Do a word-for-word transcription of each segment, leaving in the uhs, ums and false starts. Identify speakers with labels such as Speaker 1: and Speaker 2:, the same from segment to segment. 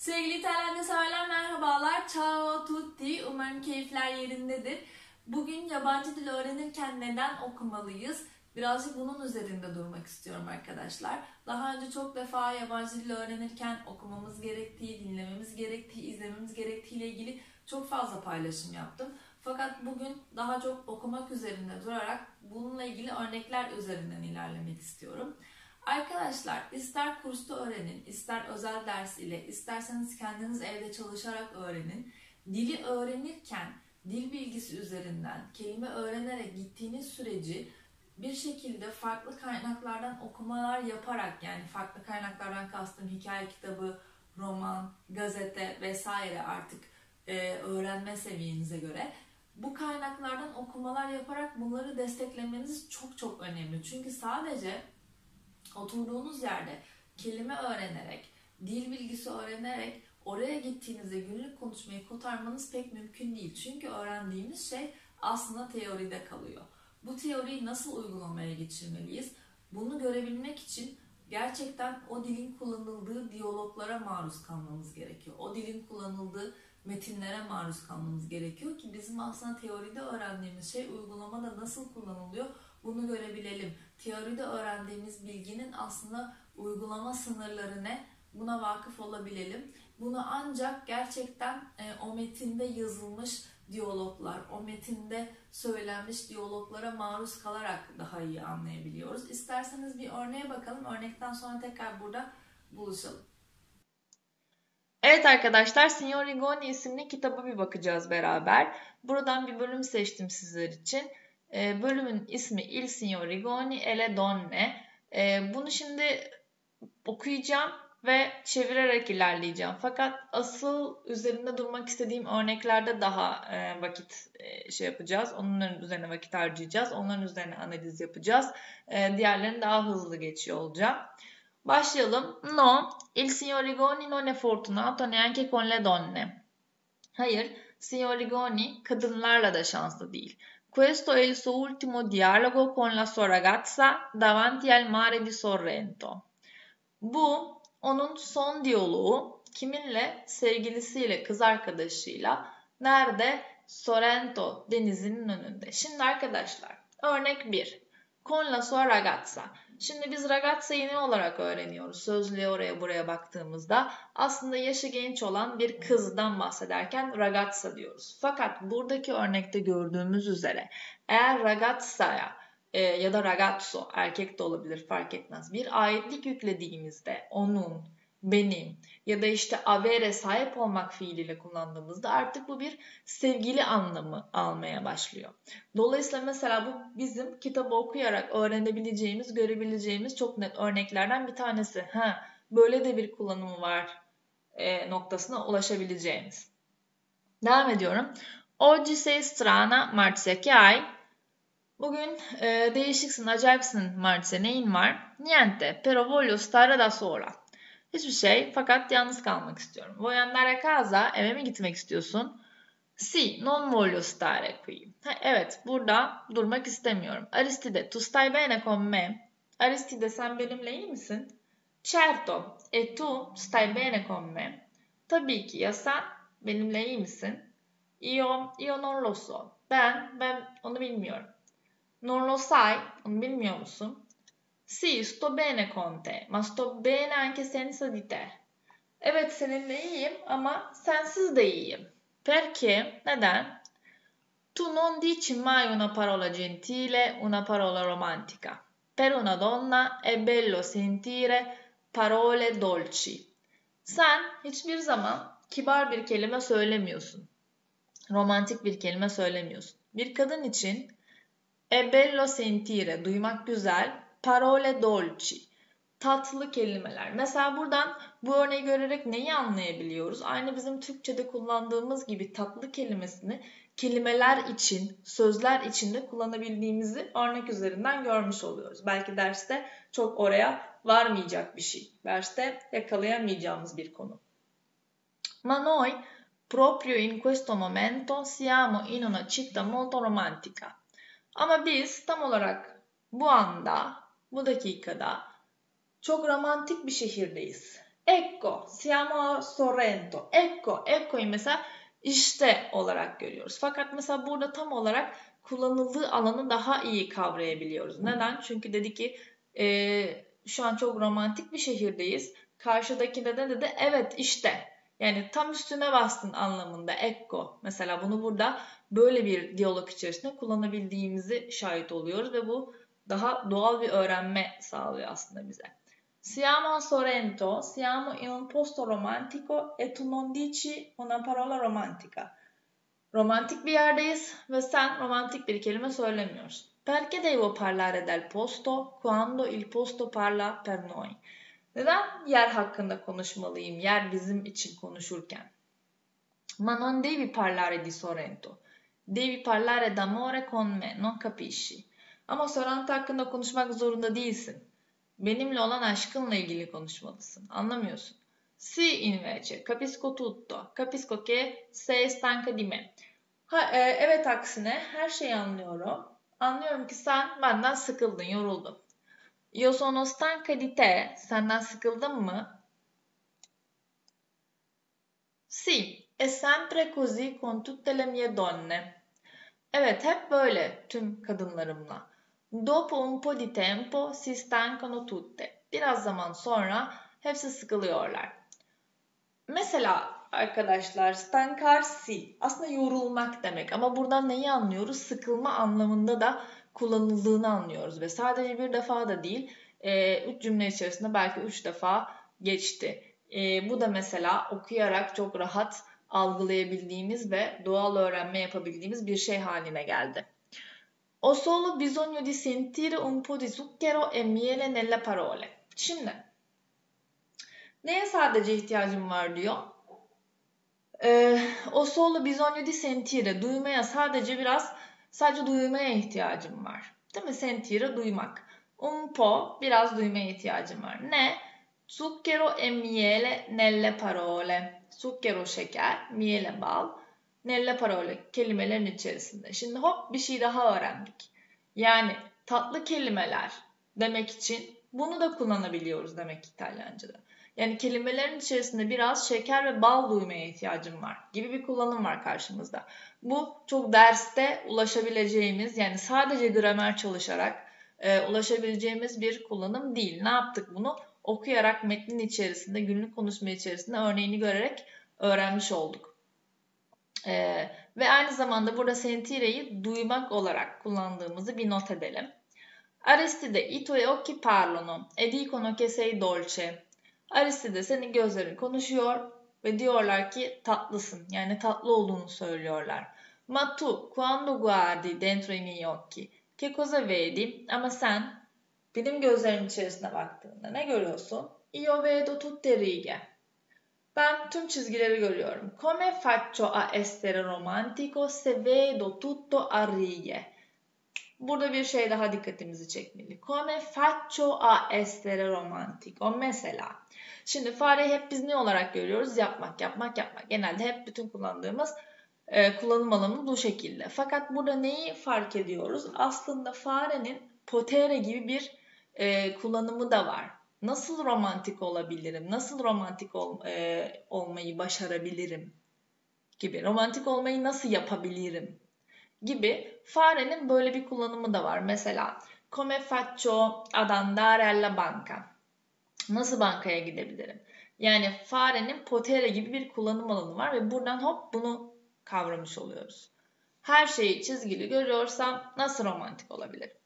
Speaker 1: Sevgili İtalyanca severler merhabalar. Ciao tutti. Umarım keyifler yerindedir. Bugün yabancı dil öğrenirken neden okumalıyız? Birazcık bunun üzerinde durmak istiyorum arkadaşlar. Daha önce çok defa yabancı dil öğrenirken okumamız gerektiği, dinlememiz gerektiği, izlememiz gerektiği ile ilgili çok fazla paylaşım yaptım. Fakat bugün daha çok okumak üzerinde durarak bununla ilgili örnekler üzerinden ilerlemek istiyorum. Arkadaşlar ister kursta öğrenin, ister özel ders ile, isterseniz kendiniz evde çalışarak öğrenin. Dili öğrenirken dil bilgisi üzerinden kelime öğrenerek gittiğiniz süreci bir şekilde farklı kaynaklardan okumalar yaparak, yani farklı kaynaklardan kastım hikaye kitabı, roman, gazete vesaire artık e, öğrenme seviyenize göre bu kaynaklardan okumalar yaparak bunları desteklemeniz çok çok önemli. Çünkü sadece oturduğunuz yerde kelime öğrenerek, dil bilgisi öğrenerek oraya gittiğinizde günlük konuşmayı kotarmanız pek mümkün değil. Çünkü öğrendiğimiz şey aslında teoride kalıyor. Bu teoriyi nasıl uygulamaya geçirmeliyiz? Bunu görebilmek için gerçekten o dilin kullanıldığı diyaloglara maruz kalmamız gerekiyor. O dilin kullanıldığı metinlere maruz kalmamız gerekiyor ki bizim aslında teoride öğrendiğimiz şey uygulamada nasıl kullanılıyor bunu görebilelim. Teoride öğrendiğimiz bilginin aslında uygulama sınırları ne? Buna vakıf olabilelim. Bunu ancak gerçekten e, o metinde yazılmış diyaloglar, o metinde söylenmiş diyaloglara maruz kalarak daha iyi anlayabiliyoruz. İsterseniz bir örneğe bakalım. Örnekten sonra tekrar burada buluşalım.
Speaker 2: Evet arkadaşlar, Signor Rigoni isimli kitaba bir bakacağız beraber. Buradan bir bölüm seçtim sizler için. Ee, bölümün ismi Il Signor Rigoni e le Donne. Ee, bunu şimdi okuyacağım ve çevirerek ilerleyeceğim. Fakat asıl üzerinde durmak istediğim örneklerde daha e, vakit e, şey yapacağız. Onların üzerine vakit harcayacağız. Onların üzerine analiz yapacağız. E, diğerlerini daha hızlı geçiyor olacağım. Başlayalım. No, il signor Rigoni non è fortunato neanche con le donne. Hayır, signor Rigoni kadınlarla da şanslı değil. Questo è il suo ultimo dialogo con la sua ragazza davanti al mare di Sorrento. Bu onun son diyaloğu kiminle? Sevgilisiyle, kız arkadaşıyla. Nerede? Sorrento denizinin önünde. Şimdi arkadaşlar, örnek bir. Con la sua ragazza. Şimdi biz ragazza'yı ne olarak öğreniyoruz? Sözlüğe oraya buraya baktığımızda aslında yaşı genç olan bir kızdan bahsederken ragazza diyoruz. Fakat buradaki örnekte gördüğümüz üzere eğer ragazza'ya e, ya da ragazzo erkek de olabilir fark etmez. Bir aitlik yüklediğimizde onun, benim ya da işte avere sahip olmak fiiliyle kullandığımızda artık bu bir sevgili anlamı almaya başlıyor. Dolayısıyla mesela bu bizim kitabı okuyarak öğrenebileceğimiz, görebileceğimiz çok net örneklerden bir tanesi. Ha, böyle de bir kullanımı var e, noktasına ulaşabileceğimiz. Devam ediyorum. Oggi sei strana, Marzia, che hai? Bugün e, değişiksin, acayipsin Marzia, neyin var? Niente, però voglio stare da sola. Hiçbir şey fakat yalnız kalmak istiyorum. Vuoi andare a casa? Eve mi gitmek istiyorsun? Sì, non voglio stare qui. Ha, evet, burada durmak istemiyorum. Aristide, tu stai bene con me? Aristide, sen benimle iyi misin? Certo, e tu stai bene con me? Tabii ki, ya sen benimle iyi misin? Io, io non lo so. Ben, ben onu bilmiyorum. Non lo sai, onu bilmiyor musun? Sì, sto bene con te, ma sto bene anche senza di te. Evet, seninle iyiyim ama sensiz de iyiyim. Perché? Neden? Tu non dici mai una parola gentile, una parola romantica. Per una donna è bello sentire parole dolci. Sen hiçbir zaman kibar bir kelime söylemiyorsun. Romantik bir kelime söylemiyorsun. Bir kadın için è bello sentire, duymak güzel, parole dolci, tatlı kelimeler. Mesela buradan bu örneği görerek neyi anlayabiliyoruz? Aynı bizim Türkçe'de kullandığımız gibi tatlı kelimesini kelimeler için, sözler için de kullanabildiğimizi örnek üzerinden görmüş oluyoruz. Belki derste çok oraya varmayacak bir şey. Derste yakalayamayacağımız bir konu. Ma noi, proprio in questo momento, siamo in una città molto romantica. Ama biz tam olarak bu anda, bu dakikada çok romantik bir şehirdeyiz. Ecco, siamo a Sorrento. Ecco, ecco'yu mesela işte olarak görüyoruz. Fakat mesela burada tam olarak kullanıldığı alanı daha iyi kavrayabiliyoruz. Neden? Çünkü dedi ki e, şu an çok romantik bir şehirdeyiz. Karşıdakinde de dedi evet işte. Yani tam üstüne bastın anlamında. Ecco. Mesela bunu burada böyle bir diyalog içerisinde kullanabildiğimizi şahit oluyoruz ve bu daha doğal bir öğrenme sağlıyor aslında bize. Siamo a Sorrento, siamo in un posto romantico e tu non dici una parola romantica. Romantik bir yerdeyiz ve sen romantik bir kelime söylemiyorsun. Perché devo parlare del posto quando il posto parla per noi? Neden yer hakkında konuşmalıyım, yer bizim için konuşurken? Ma non devi parlare di Sorrento. Devi parlare d'amore con me, non capisci? Ama Sorrento hakkında konuşmak zorunda değilsin. Benimle olan aşkınla ilgili konuşmalısın. Anlamıyorsun. Si invece, capisco tutto. Capisco che sei stanca di me. Ha, e, evet aksine her şeyi anlıyorum. Anlıyorum ki sen benden sıkıldın, yoruldun. Io sono stanca di te. Senden sıkıldım mı? Si, è sempre così con tutte le mie donne. Evet, hep böyle tüm kadınlarımla. Dopo un po' di tempo si stancano tutte. Biraz zaman sonra hepsi sıkılıyorlar. Mesela arkadaşlar stankarsi aslında yorulmak demek ama buradan neyi anlıyoruz? Sıkılma anlamında da kullanıldığını anlıyoruz ve sadece bir defa da değil, e, üç cümle içerisinde belki üç defa geçti. E, bu da mesela okuyarak çok rahat algılayabildiğimiz ve doğal öğrenme yapabildiğimiz bir şey haline geldi. Ho solo bisogno di sentire un po' di zucchero e miele nelle parole. Şimdi neye sadece ihtiyacım var diyor. Ee, o solo bisogno di sentire, duymaya sadece biraz, sadece duymaya ihtiyacım var. Değil mi? Sentire, duymak. Un po, biraz duymaya ihtiyacım var. Ne? Zucchero e miele nelle parole. Zucchero şeker, miele bal, nelle parole kelimelerin içerisinde. Şimdi hop bir şey daha öğrendik. Yani tatlı kelimeler demek için bunu da kullanabiliyoruz demek İtalyanca'da. Yani kelimelerin içerisinde biraz şeker ve bal duymaya ihtiyacım var gibi bir kullanım var karşımızda. Bu çok derste ulaşabileceğimiz, yani sadece gramer çalışarak e, ulaşabileceğimiz bir kullanım değil. Ne yaptık bunu? Okuyarak metnin içerisinde, günlük konuşma içerisinde örneğini görerek öğrenmiş olduk. E, ve aynı zamanda burada sentire'yi duymak olarak kullandığımızı bir not edelim. Aristide i tuoi occhi parlano e dicono che sei dolce. Aristide senin gözlerin konuşuyor ve diyorlar ki tatlısın. Yani tatlı olduğunu söylüyorlar. Ma tu quando guardi dentro i miei occhi, che cosa vedi? Ama sen benim gözlerimin içerisine baktığında ne görüyorsun? Io vedo tutte righe. Ben tüm çizgileri görüyorum. Come faccio a essere romantico se vedo tutto a righe? Burada bir şey daha dikkatimizi çekmeli. Come faccio a essere romantico? Mesela. Şimdi fareyi hep biz ne olarak görüyoruz? Yapmak, yapmak, yapmak. Genelde hep bütün kullandığımız e, kullanım alanı bu şekilde. Fakat burada neyi fark ediyoruz? Aslında farenin potere gibi bir e, kullanımı da var. Nasıl romantik olabilirim? Nasıl romantik ol, e, olmayı başarabilirim? Gibi. Romantik olmayı nasıl yapabilirim? Gibi farenin böyle bir kullanımı da var. Mesela come faccio ad andare alla banca? Nasıl bankaya gidebilirim? Yani farenin potere gibi bir kullanım alanı var ve buradan hop bunu kavramış oluyoruz. Her şeyi çizgili görüyorsam nasıl romantik olabilirim?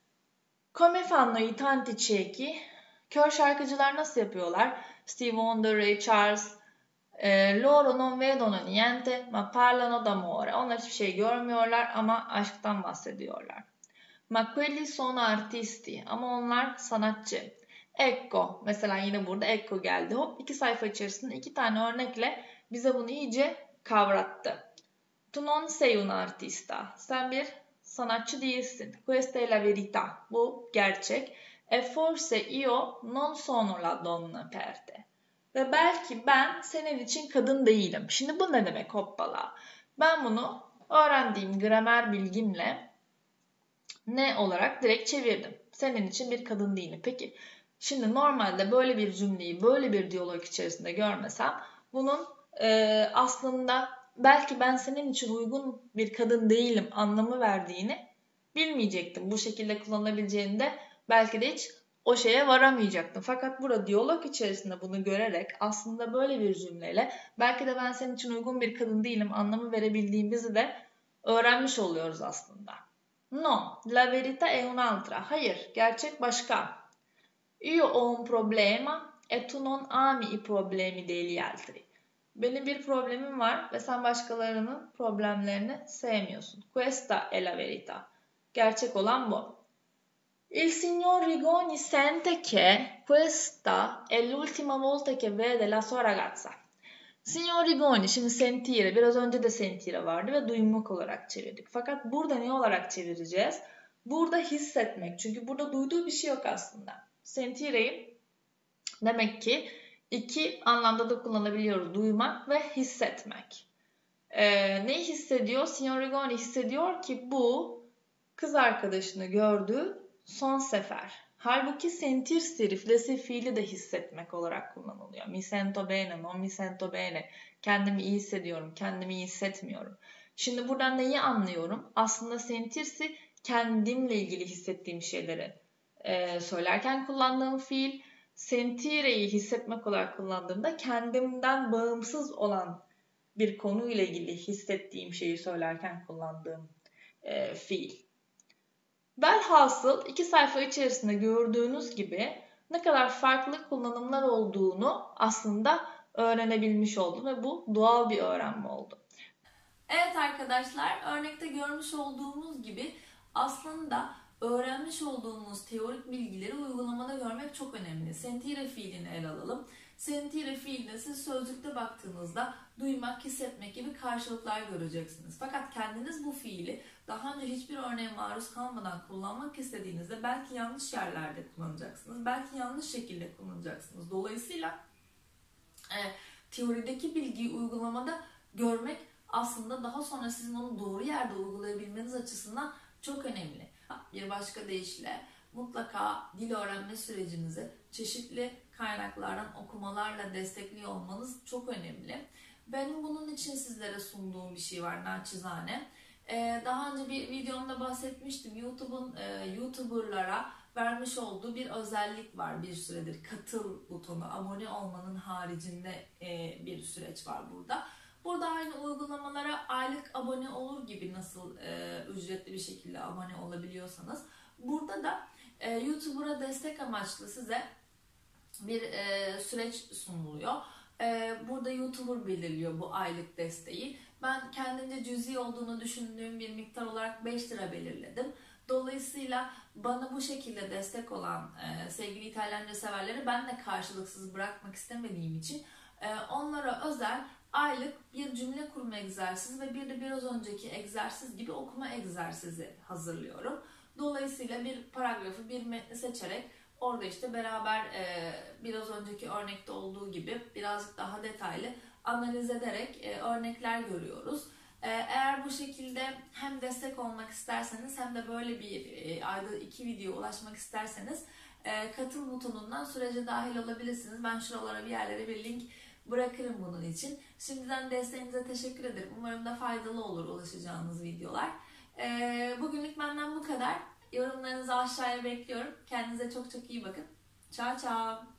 Speaker 2: Come fanno i tanti ciechi? Kör şarkıcılar nasıl yapıyorlar? Stevie Wonder, Ray Charles, E, loro non vedono niente ma parlano d'amore. Onlar hiçbir şey görmüyorlar ama aşktan bahsediyorlar. Ma quelli sono artisti. Ama onlar sanatçı. Ecco. Mesela yine burada ecco geldi. Hop iki sayfa içerisinde iki tane örnekle bize bunu iyice kavrattı. Tu non sei un artista. Sen bir sanatçı değilsin. Questa è la verità. Bu gerçek. E forse io non sono la donna per te. Ve belki ben senin için kadın değilim. Şimdi bu ne demek hoppala? Ben bunu öğrendiğim gramer bilgimle ne olarak direkt çevirdim. Senin için bir kadın değilim. Peki Şimdi normalde böyle bir cümleyi böyle bir diyalog içerisinde görmesem bunun e, aslında belki ben senin için uygun bir kadın değilim anlamı verdiğini bilmeyecektim. Bu şekilde kullanılabileceğini de belki de hiç o şeye varamayacaktım. Fakat burada diyalog içerisinde bunu görerek aslında böyle bir cümleyle belki de ben senin için uygun bir kadın değilim anlamı verebildiğimizi de öğrenmiş oluyoruz aslında. No, la verità è un'altra. Hayır, gerçek başka. Io ho un problema e tu non ami i problemi degli altri. Benim bir problemim var ve sen başkalarının problemlerini sevmiyorsun. Questa è la verità. Gerçek olan bu. Il signor Rigoni sente che questa è l'ultima volta che vede la sua ragazza. Signor Rigoni, şimdi sentire, biraz önce de sentire vardı ve duymak olarak çevirdik. Fakat burada ne olarak çevireceğiz? Burada hissetmek. Çünkü burada duyduğu bir şey yok aslında. Sentire'yi demek ki iki anlamda da kullanabiliyoruz. Duymak ve hissetmek. Ee, neyi hissediyor? Signor Rigoni hissediyor ki bu kız arkadaşını gördüğü son sefer. Halbuki sentir seriflesi fiili de hissetmek olarak kullanılıyor. Mi sento bene, non mi sento bene. Kendimi iyi hissediyorum, kendimi iyi hissetmiyorum. Şimdi buradan neyi anlıyorum? Aslında sentirsi kendimle ilgili hissettiğim şeyleri e, söylerken kullandığım fiil. Sentire'yi hissetmek olarak kullandığımda kendimden bağımsız olan bir konuyla ilgili hissettiğim şeyi söylerken kullandığım e, fiil. Velhasıl iki sayfa içerisinde gördüğünüz gibi ne kadar farklı kullanımlar olduğunu aslında öğrenebilmiş oldum ve bu doğal bir öğrenme oldu.
Speaker 1: Evet arkadaşlar, örnekte görmüş olduğumuz gibi aslında öğrenmiş olduğumuz teorik bilgileri uygulamada görmek çok önemli. Sentire fiilini ele alalım. Sentire fiiline siz sözlükte baktığınızda duymak, hissetmek gibi karşılıklar göreceksiniz. Fakat kendiniz bu fiili daha önce hiçbir örneğe maruz kalmadan kullanmak istediğinizde belki yanlış yerlerde kullanacaksınız. Belki yanlış şekilde kullanacaksınız. Dolayısıyla e, teorideki bilgiyi uygulamada görmek aslında daha sonra sizin onu doğru yerde uygulayabilmeniz açısından çok önemli. Bir başka deyişle mutlaka dil öğrenme sürecinizi çeşitli kaynaklardan okumalarla destekliyor olmanız çok önemli. Benim bunun için sizlere sunduğum bir şey var naçizane. Ee, daha önce bir videomda bahsetmiştim. YouTube'un e, YouTuber'lara vermiş olduğu bir özellik var bir süredir. Katıl butonu, abone olmanın haricinde e, bir süreç var burada. Burada aynı uygulamalara aylık abone olur gibi nasıl e, ücretli bir şekilde abone olabiliyorsanız burada da e, YouTuber'a destek amaçlı size bir e, süreç sunuluyor. E, burada YouTuber belirliyor bu aylık desteği. Ben kendimce cüzi olduğunu düşündüğüm bir miktar olarak beş lira belirledim. Dolayısıyla bana bu şekilde destek olan e, sevgili İtalyanca severleri ben de karşılıksız bırakmak istemediğim için e, onlara özel aylık bir cümle kurma egzersizi ve bir de biraz önceki egzersiz gibi okuma egzersizi hazırlıyorum. Dolayısıyla bir paragrafı, bir metni seçerek orada işte beraber e, biraz önceki örnekte olduğu gibi birazcık daha detaylı analiz ederek e, örnekler görüyoruz. E, eğer bu şekilde hem destek olmak isterseniz hem de böyle bir e, ayda iki video ulaşmak isterseniz e, katıl butonundan sürece dahil olabilirsiniz. Ben şuralara bir yerlere bir link bırakırım bunun için. Şimdiden desteğinize teşekkür ederim. Umarım da faydalı olur ulaşacağınız videolar. Ee, bugünlük benden bu kadar. Yorumlarınızı aşağıya bekliyorum. Kendinize çok çok iyi bakın. Ciao ciao.